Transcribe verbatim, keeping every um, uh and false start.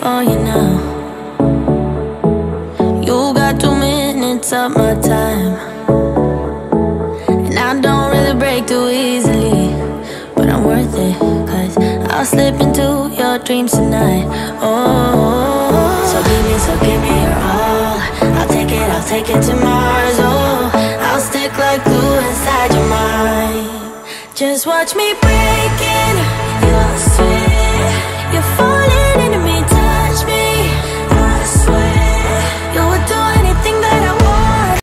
for you now. You got two minutes of my time, and I don't really break too easily, but I'm worth it, cause I'll slip into your dreams tonight. Oh, so give me, so give me your all. I'll take it, I'll take it to Mars. Oh, I'll stick like glue inside your mind. Just watch me break it. You're sweet, you're fine.